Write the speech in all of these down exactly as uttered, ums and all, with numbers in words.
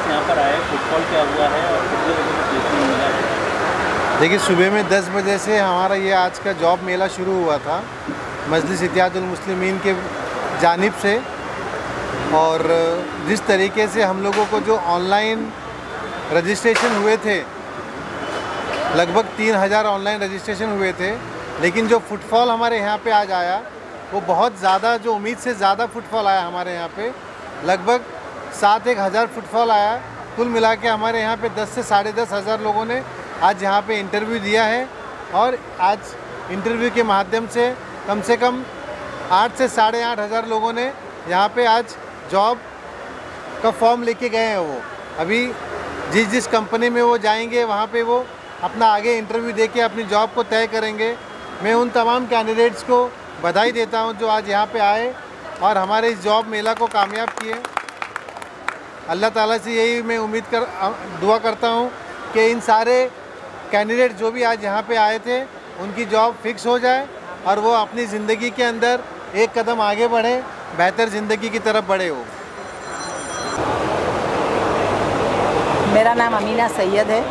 यहाँ पर आए, फुटफॉल क्या हुआ है और कितने लोगों को प्लेसमेंट मिला है? देखिए, सुबह में दस बजे से हमारा ये आज का जॉब मेला शुरू हुआ था मजलिस इत्तेहादुल मुस्लिमीन के जानिब से। और जिस तरीके से हम लोगों को जो ऑनलाइन रजिस्ट्रेशन हुए थे, लगभग तीन हज़ार ऑनलाइन रजिस्ट्रेशन हुए थे, लेकिन जो फुटफॉल हमारे यहाँ पे आज आया वो बहुत ज़्यादा, जो उम्मीद से ज़्यादा फुटफॉल आया हमारे यहाँ पे। लगभग सात एक हज़ार फुटफॉल आया। कुल मिला के हमारे यहाँ पे दस से साढ़े दस हज़ार लोगों ने आज यहाँ पे इंटरव्यू दिया है। और आज इंटरव्यू के माध्यम से कम से कम आठ से साढ़े आठ हज़ार लोगों ने यहाँ पे आज जॉब का फॉर्म लेके गए हैं। वो अभी जिस जिस कंपनी में वो जाएंगे वहाँ पे वो अपना आगे इंटरव्यू दे के अपनी जॉब को तय करेंगे। मैं उन तमाम कैंडिडेट्स को बधाई देता हूँ जो आज यहाँ पे आए और हमारे इस जॉब मेला को कामयाब किए। अल्लाह ताला से यही मैं उम्मीद कर दुआ करता हूँ कि इन सारे कैंडिडेट जो भी आज यहाँ पे आए थे उनकी जॉब फिक्स हो जाए और वो अपनी ज़िंदगी के अंदर एक कदम आगे बढ़े, बेहतर ज़िंदगी की तरफ बढ़े हो। मेरा नाम अमीना सैयद है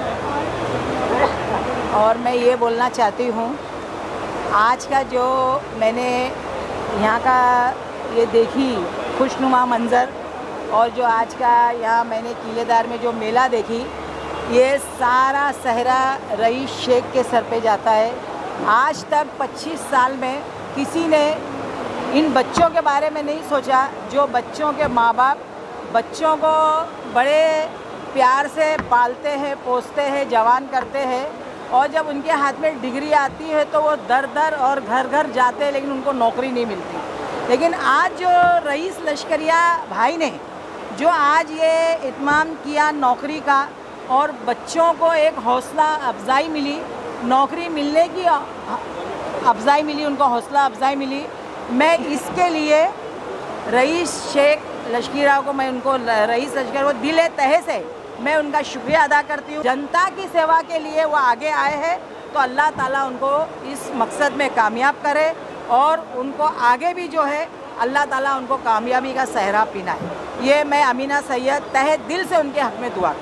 और मैं ये बोलना चाहती हूँ, आज का जो मैंने यहाँ का ये देखी खुशनुमा मंज़र और जो आज का यहाँ मैंने किलेदार में जो मेला देखी, ये सारा सहरा रईस शेख के सर पे जाता है। आज तक पच्चीस साल में किसी ने इन बच्चों के बारे में नहीं सोचा, जो बच्चों के माँ बाप बच्चों को बड़े प्यार से पालते हैं, पोसते हैं, जवान करते हैं और जब उनके हाथ में डिग्री आती है तो वो दर दर और घर घर जाते हैं, लेकिन उनको नौकरी नहीं मिलती। लेकिन आज जो रईस लश्करिया भाई ने जो आज ये इत्माम किया नौकरी का और बच्चों को एक हौसला अफजाई मिली, नौकरी मिलने की अफजाई मिली, उनको हौसला अफजाई मिली। मैं इसके लिए रईस शेख लश्करिया को, मैं उनको रईस लश्करिया को दिल तहे से मैं उनका शुक्रिया अदा करती हूँ। जनता की सेवा के लिए वो आगे आए हैं, तो अल्लाह ताला उनको इस मकसद में कामयाब करे और उनको आगे भी जो है अल्लाह ताला उनको कामयाबी का सहरा पिनाए। ये मैं अमीना सैयद तहे दिल से उनके हक़ में दुआ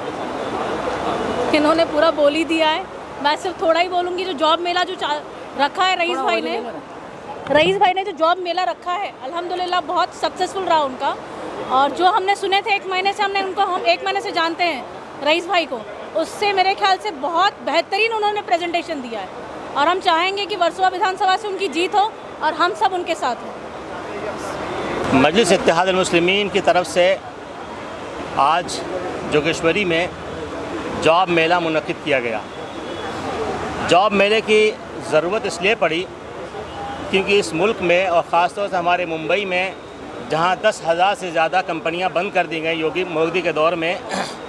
करती। इन्होंने पूरा बोल ही दिया है, मैं सिर्फ थोड़ा ही बोलूँगी। जो जॉब मेला जो रखा है रईस भाई ने रईस भाई ने जो जॉब मेला रखा है, अल्हम्दुलिल्लाह बहुत सक्सेसफुल रहा उनका। और जो हमने सुने थे एक महीने से, हमने उनको हम एक महीने से जानते हैं रईस भाई को, उससे मेरे ख्याल से बहुत बेहतरीन उन्होंने प्रेजेंटेशन दिया है और हम चाहेंगे कि वर्सोवा विधानसभा से उनकी जीत हो और हम सब उनके साथ हों। मजलिस इत्तेहादुल मुस्लिमीन की तरफ से आज जोगेश्वरी में जॉब मेला मुनक़िद किया गया। जॉब मेले की ज़रूरत इसलिए पड़ी क्योंकि इस मुल्क में और ख़ास तौर से हमारे मुंबई में, जहाँ दस हज़ार से ज़्यादा कंपनियां बंद कर दी गई योगी मोदी के दौर में,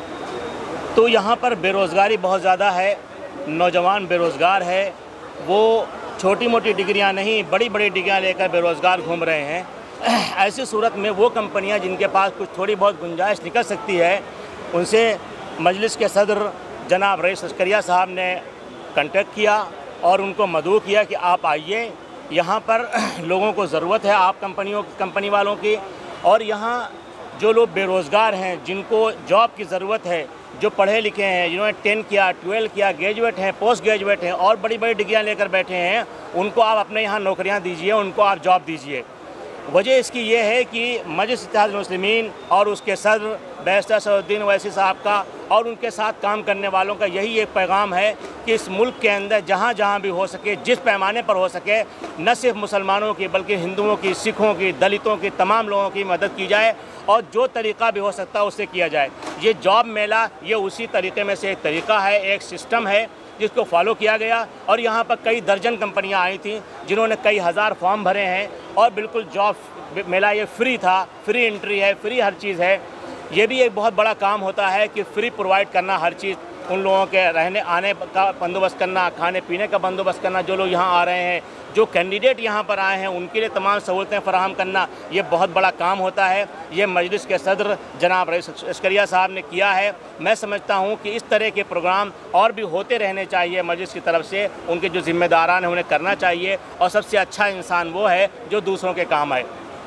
तो यहाँ पर बेरोज़गारी बहुत ज़्यादा है। नौजवान बेरोज़गार है, वो छोटी मोटी डिग्रियाँ नहीं बड़ी बड़ी डिग्रियाँ लेकर बेरोज़गार घूम रहे हैं। ऐसी सूरत में वो कंपनियां जिनके पास कुछ थोड़ी बहुत गुंजाइश निकल सकती है, उनसे मजलिस के सदर जनाब रईस लश्करिया साहब ने कांटेक्ट किया और उनको मदऊ किया कि आप आइए, यहाँ पर लोगों को ज़रूरत है आप कंपनियों कंपनी वालों की। और यहाँ जो लोग बेरोज़गार हैं, जिनको जॉब की ज़रूरत है, जो पढ़े लिखे हैं, जिन्होंने टेन किया, ट्वेल्व किया, ग्रेजुएट हैं, पोस्ट ग्रेजुएट हैं और बड़ी बड़ी डिग्रियाँ लेकर बैठे हैं, उनको आप अपने यहाँ नौकरियाँ दीजिए, उनको आप जॉब दीजिए। वजह इसकी ये है कि मजलिस इत्तेहादुल मुस्लिमीन और उसके सदर बैरिस्टर सदरुद्दीन ओवैसी साहब का और उनके साथ काम करने वालों का यही एक पैगाम है कि इस मुल्क के अंदर जहाँ जहाँ भी हो सके, जिस पैमाने पर हो सके, न सिर्फ मुसलमानों की बल्कि हिंदुओं की, सिखों की, दलितों की, तमाम लोगों की मदद की जाए और जो तरीक़ा भी हो सकता है उससे किया जाए। ये जॉब मेला ये उसी तरीक़े में से एक तरीक़ा है, एक सिस्टम है जिसको फॉलो किया गया। और यहाँ पर कई दर्जन कंपनियाँ आई थीं जिन्होंने कई हज़ार फॉर्म भरे हैं और बिल्कुल जॉब मेला ये फ्री था, फ्री एंट्री है, फ्री हर चीज़ है। ये भी एक बहुत बड़ा काम होता है कि फ्री प्रोवाइड करना हर चीज़, उन लोगों के रहने आने का बंदोबस्त करना, खाने पीने का बंदोबस्त करना, जो लोग यहाँ आ रहे हैं, जो कैंडिडेट यहाँ पर आए हैं उनके लिए तमाम सहूलतें फराहम करना, ये बहुत बड़ा काम होता है। ये मजलिस के सदर जनाब रईस लश्करिया साहब ने किया है। मैं समझता हूँ कि इस तरह के प्रोग्राम और भी होते रहने चाहिए मजलिस की तरफ से। उनके जो जिम्मेदारान हैं उन्हें करना चाहिए और सबसे अच्छा इंसान वो है जो दूसरों के काम आए।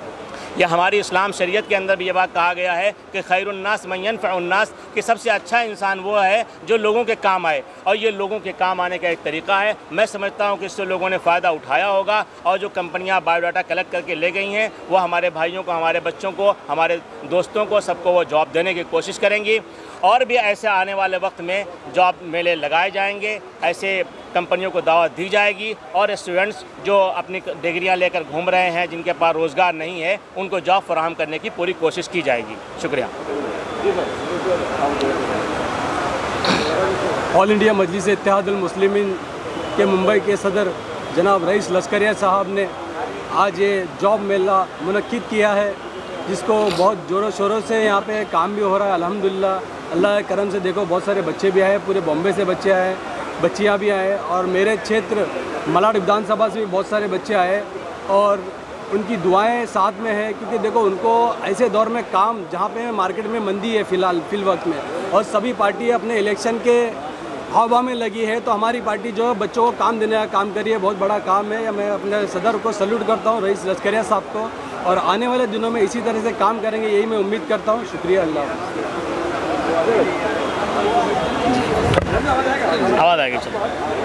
यह हमारी इस्लाम शरीयत के अंदर भी ये बात कहा गया है कि खैरुन्नास मन यनफ़उन्नास, कि सबसे अच्छा इंसान वो है जो लोगों के काम आए, और ये लोगों के काम आने का एक तरीका है। मैं समझता हूँ कि इससे लोगों ने फ़ायदा उठाया होगा, और जो कंपनियाँ बायोडाटा कलेक्ट करके ले गई हैं वो हमारे भाइयों को, हमारे बच्चों को, हमारे दोस्तों को, सबको वो जॉब देने की कोशिश करेंगी। और भी ऐसे आने वाले वक्त में जॉब मेले लगाए जाएंगे, ऐसे कंपनियों को दावत दी जाएगी, और स्टूडेंट्स जो अपनी डिग्रियां लेकर घूम रहे हैं, जिनके पास रोज़गार नहीं है, उनको जॉब फराहम करने की पूरी कोशिश की जाएगी। शुक्रिया। ऑल इंडिया मजलिस इत्तेहादुल मुस्लिमीन के मुंबई के सदर जनाब रईस लश्करिया साहब ने आज ये जॉब मेला मुनक्किद किया है, जिसको बहुत ज़ोरों शोरों से यहाँ पे काम भी हो रहा है। अल्हम्दुलिल्लाह, अल्लाह के करम से देखो बहुत सारे बच्चे भी आए, पूरे बॉम्बे से बच्चे आए, बच्चियाँ भी आए, और मेरे क्षेत्र मलाड विधानसभा से भी बहुत सारे बच्चे आए, और उनकी दुआएं साथ में है, क्योंकि देखो उनको ऐसे दौर में काम, जहाँ पे मार्केट में मंदी है फ़िलहाल फिल वक्त में, और सभी पार्टी अपने इलेक्शन के हवा में लगी है, तो हमारी पार्टी जो है बच्चों को काम देने का काम करी है, बहुत बड़ा काम है। मैं अपने सदर को सल्यूट करता हूँ, रईस लश्करिया साहब को, और आने वाले दिनों में इसी तरह से काम करेंगे, यही मैं उम्मीद करता हूँ। शुक्रिया। अल्लाह आवाज़ आएगी। चलो,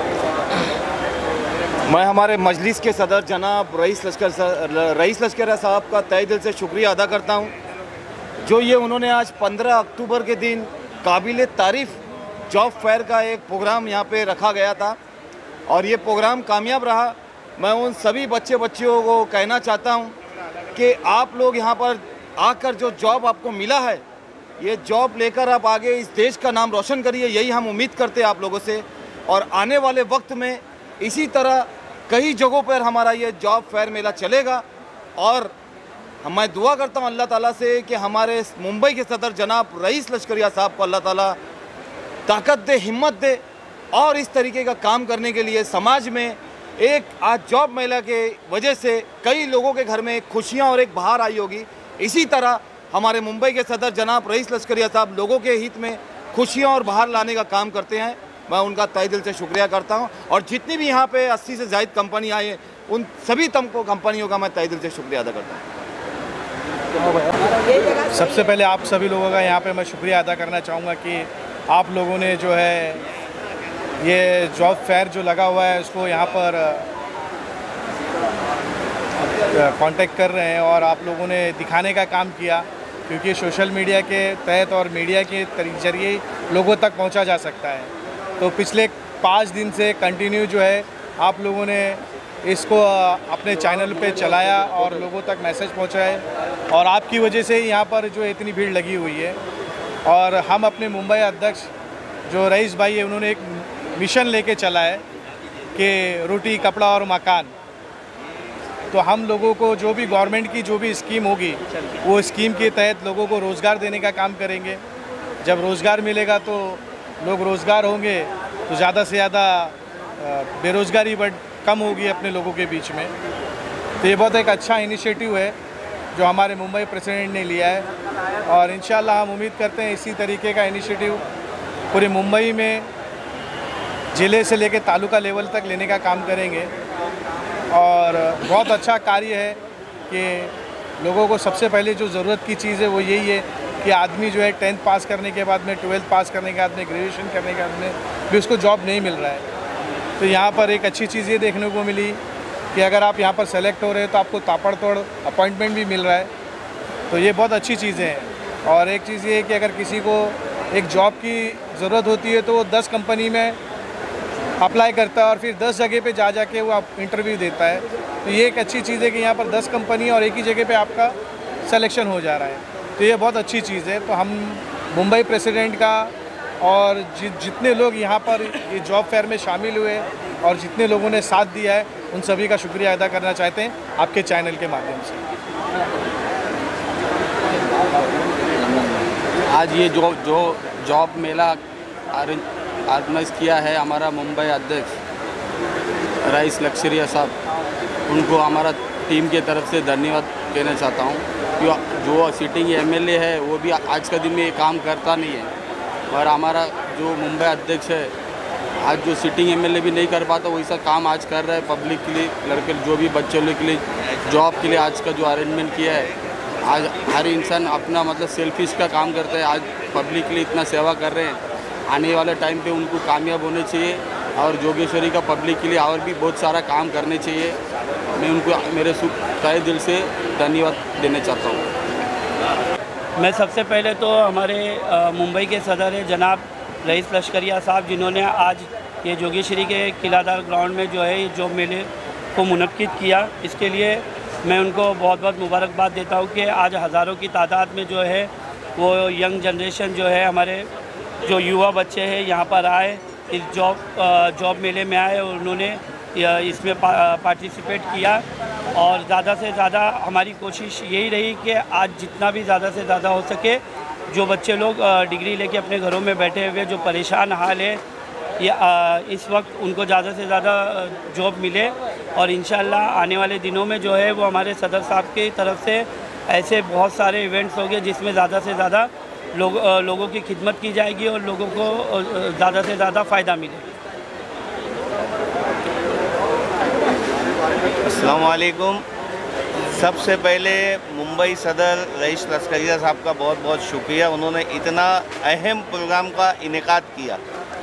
मैं हमारे मजलिस के सदर जनाब रईस लश्कर रईस लश्करिया साहब का तहे दिल से शुक्रिया अदा करता हूं, जो ये उन्होंने आज पंद्रह अक्टूबर के दिन काबिल तारीफ़ जॉब फेयर का एक प्रोग्राम यहाँ पे रखा गया था, और ये प्रोग्राम कामयाब रहा। मैं उन सभी बच्चे बच्चियों को कहना चाहता हूँ कि आप लोग यहाँ पर आकर जो जॉब आपको मिला है, ये जॉब लेकर आप आगे इस देश का नाम रोशन करिए, यही हम उम्मीद करते हैं आप लोगों से। और आने वाले वक्त में इसी तरह कई जगहों पर हमारा ये जॉब फेयर मेला चलेगा, और मैं दुआ करता हूँ अल्लाह ताला से कि हमारे मुंबई के सदर जनाब रईस लश्करिया साहब को अल्लाह ताला ताकत दे, हिम्मत दे, और इस तरीके का काम करने के लिए समाज में एक आज जॉब मेला के वजह से कई लोगों के घर में खुशियाँ और एक बहार आई होगी। इसी तरह हमारे मुंबई के सदर जनाब रईस लश्करिया साहब लोगों के हित में खुशियाँ और बहार लाने का काम करते हैं। मैं उनका तहे दिल से शुक्रिया करता हूं, और जितनी भी यहाँ पे अस्सी से ज़ायद कंपनी आई है, उन सभी तमको कंपनियों का मैं तहे दिल से शुक्रिया अदा करता हूँ। सबसे पहले आप सभी लोगों का यहाँ पे मैं शुक्रिया अदा करना चाहूँगा कि आप लोगों ने जो है ये जॉब फेयर जो लगा हुआ है उसको यहाँ पर कांटेक्ट कर रहे हैं, और आप लोगों ने दिखाने का काम किया, क्योंकि सोशल मीडिया के तहत और मीडिया के जरिए लोगों तक पहुँचा जा सकता है। तो पिछले पाँच दिन से कंटिन्यू जो है आप लोगों ने इसको अपने चैनल पे चलाया और लोगों तक मैसेज पहुंचाए, और आपकी वजह से यहाँ पर जो इतनी भीड़ लगी हुई है। और हम अपने मुंबई अध्यक्ष जो रईस भाई है, उन्होंने एक मिशन लेके चला है कि रोटी, कपड़ा और मकान। तो हम लोगों को जो भी गवर्नमेंट की जो भी स्कीम होगी, वो स्कीम के तहत लोगों को रोज़गार देने का काम करेंगे। जब रोज़गार मिलेगा तो लोग रोज़गार होंगे, तो ज़्यादा से ज़्यादा बेरोज़गारी बढ़ कम होगी अपने लोगों के बीच में। तो ये बहुत एक अच्छा इनिशिएटिव है जो हमारे मुंबई प्रेसिडेंट ने लिया है, और इंशाल्लाह हम उम्मीद करते हैं इसी तरीके का इनिशिएटिव पूरे मुंबई में ज़िले से लेकर तालुका लेवल तक लेने का काम करेंगे। और बहुत अच्छा कार्य है कि लोगों को सबसे पहले जो ज़रूरत की चीज़ है वो यही है कि आदमी जो है टेंथ पास करने के बाद में, ट्वेल्थ पास करने के बाद में, ग्रेजुएशन करने के बाद में भी उसको जॉब नहीं मिल रहा है। तो यहाँ पर एक अच्छी चीज़ ये देखने को मिली कि अगर आप यहाँ पर सेलेक्ट हो रहे हैं तो आपको ताबड़तोड़ अपॉइंटमेंट भी मिल रहा है। तो ये बहुत अच्छी चीज़ें हैं। और एक चीज़ ये है कि अगर किसी को एक जॉब की ज़रूरत होती है तो वो दस कंपनी में अप्लाई करता है और फिर दस जगह पे जा जा के वो आप इंटरव्यू देता है। तो ये एक अच्छी चीज़ है कि यहाँ पर दस कंपनी और एक ही जगह पे आपका सिलेक्शन हो जा रहा है। तो ये बहुत अच्छी चीज़ है। तो हम मुंबई प्रेसिडेंट का और जि, जितने लोग यहाँ पर ये जॉब फेयर में शामिल हुए और जितने लोगों ने साथ दिया है, उन सभी का शुक्रिया अदा करना चाहते हैं आपके चैनल के माध्यम से। आज ये जो जो जॉब मेला ऑर्गेनाइज किया है हमारा मुंबई अध्यक्ष रईस लश्करिया साहब, उनको हमारा टीम के तरफ से धन्यवाद कहना चाहता हूँ। क्यों जो सिटिंग एमएलए है वो भी आज का दिन में ये काम करता नहीं है, और हमारा जो मुंबई अध्यक्ष है आज जो सिटिंग एमएलए भी नहीं कर पाता वैसा काम आज कर रहा है। पब्लिक के लिए, लड़के जो भी बच्चों के लिए जॉब के लिए आज का जो अरेंजमेंट किया है आज हर इंसान अपना मतलब सेल्फिश का काम करता है। आज पब्लिक के लिए इतना सेवा कर रहे हैं, आने वाले टाइम पे उनको कामयाब होने चाहिए और जोगेश्वरी का पब्लिक के लिए और भी बहुत सारा काम करने चाहिए। मैं उनको मेरे तहे दिल से धन्यवाद देना चाहता हूँ। मैं सबसे पहले तो हमारे मुंबई के सदर है जनाब रईस लश्करिया साहब, जिन्होंने आज ये जोगेश्वरी के किलादार ग्राउंड में जो है ये जॉब मेले को मुनक्किद किया, इसके लिए मैं उनको बहुत बहुत मुबारकबाद देता हूँ कि आज हज़ारों की तादाद में जो है वो यंग जनरेशन जो है, हमारे जो युवा बच्चे हैं यहाँ पर आए, इस जॉब जॉब मेले में आए और उन्होंने इसमें पार्टिसिपेट किया। और ज़्यादा से ज़्यादा हमारी कोशिश यही रही कि आज जितना भी ज़्यादा से ज़्यादा हो सके, जो बच्चे लोग डिग्री लेके अपने घरों में बैठे हुए जो परेशान हाल है, ये इस वक्त उनको ज़्यादा से ज़्यादा जॉब मिले और इंशाल्लाह आने वाले दिनों में जो है वो हमारे सदर साहब की तरफ से ऐसे बहुत सारे इवेंट्स होंगे जिसमें ज़्यादा से ज़्यादा लोग लोगों की खिदमत की जाएगी और लोगों को ज़्यादा से ज़्यादा फ़ायदा मिलेगा। अस्सलाम वालेकुम। सबसे पहले मुंबई सदर रईस लश्करिया साहब का बहुत बहुत शुक्रिया, उन्होंने इतना अहम प्रोग्राम का इनेकाद किया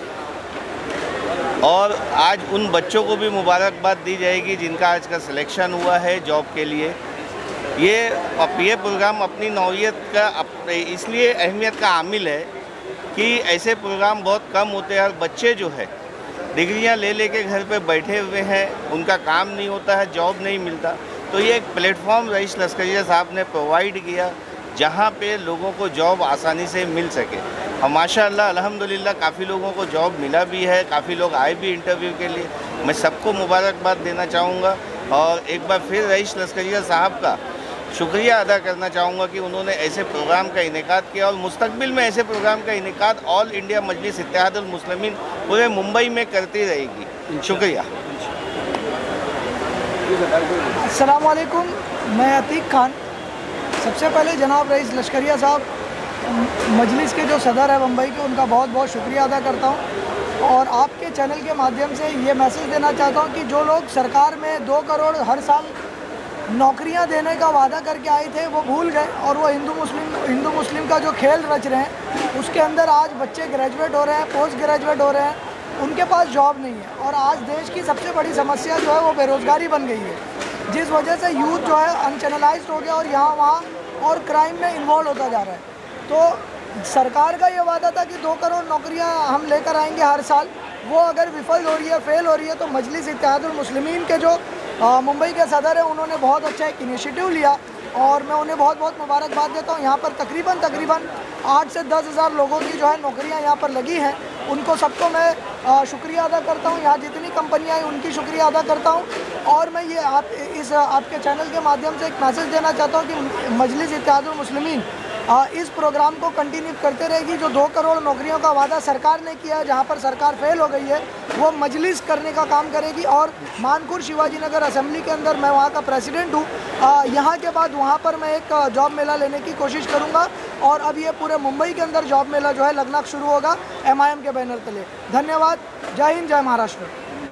और आज उन बच्चों को भी मुबारकबाद दी जाएगी जिनका आज का सिलेक्शन हुआ है जॉब के लिए। ये ये प्रोग्राम अपनी नौइयत का इसलिए अहमियत का हामिल है कि ऐसे प्रोग्राम बहुत कम होते हैं और बच्चे जो है डिग्रियां ले लेके घर पे बैठे हुए हैं, उनका काम नहीं होता है, जॉब नहीं मिलता, तो ये एक प्लेटफॉर्म रईस लश्करिया साहब ने प्रोवाइड किया जहाँ पे लोगों को जॉब आसानी से मिल सके। और माशाअल्लाह अल्हम्दुलिल्लाह काफ़ी लोगों को जॉब मिला भी है, काफ़ी लोग आए भी इंटरव्यू के लिए। मैं सबको मुबारकबाद देना चाहूँगा और एक बार फिर रईस लश्करिया साहब का शुक्रिया अदा करना चाहूँगा कि उन्होंने ऐसे प्रोग्राम का इनेकाद किया और मुस्तकबिल में ऐसे प्रोग्राम का इनेकाद ऑल इंडिया मजलिस इत्तेहादुल मुस्लिमीन पूरे मुंबई में करती रहेगी। शुक्रिया। अस्सलाम वालेकुम, मैं अतीक खान। सबसे पहले जनाब रईस लश्करिया साहब मजलिस के जो सदर है मुंबई के, उनका बहुत बहुत शुक्रिया अदा करता हूँ और आपके चैनल के माध्यम से ये मैसेज देना चाहता हूँ कि जो लोग सरकार में दो करोड़ हर साल नौकरियां देने का वादा करके आए थे वो भूल गए और वो हिंदू मुस्लिम हिंदू मुस्लिम का जो खेल रच रहे हैं उसके अंदर आज बच्चे ग्रेजुएट हो रहे हैं, पोस्ट ग्रेजुएट हो रहे हैं, उनके पास जॉब नहीं है। और आज देश की सबसे बड़ी समस्या जो है वो बेरोज़गारी बन गई है, जिस वजह से यूथ जो है अनचैनलाइज्ड हो गया और यहाँ वहाँ और क्राइम में इन्वॉल्व होता जा रहा है। तो सरकार का ये वादा था कि दो करोड़ नौकरियाँ हम लेकर आएंगे हर साल, वो अगर विफल हो रही है, फेल हो रही है, तो मजलिस इत्तेहादुल मुस्लिमीन के जो मुंबई के सदर है उन्होंने बहुत अच्छा एक इनिशिएटिव लिया और मैं उन्हें बहुत बहुत मुबारकबाद देता हूँ। यहाँ पर तकरीबन तकरीबन आठ से दस हज़ार लोगों की जो है नौकरियाँ यहाँ पर लगी हैं, उनको सबको मैं शुक्रिया अदा करता हूँ। यहाँ जितनी कंपनियाँ हैं उनकी शुक्रिया अदा करता हूँ और मैं ये आप इस आपके चैनल के माध्यम से एक मैसेज देना चाहता हूँ कि मजलिस इत्तेहादुल मुस्लिमीन इस प्रोग्राम को कंटिन्यू करते रहेगी। जो दो करोड़ नौकरियों का वादा सरकार ने किया है, जहाँ पर सरकार फेल हो गई है, वो मजलिस करने का काम करेगी। और मानकुर शिवाजी नगर असेंबली के अंदर मैं वहाँ का प्रेसिडेंट हूँ, यहाँ के बाद वहाँ पर मैं एक जॉब मेला लेने की कोशिश करूँगा और अब ये पूरे मुंबई के अंदर जॉब मेला जो है लगना शुरू होगा एम आई एम के बैनर तले। धन्यवाद। जय हिंद, जय महाराष्ट्र।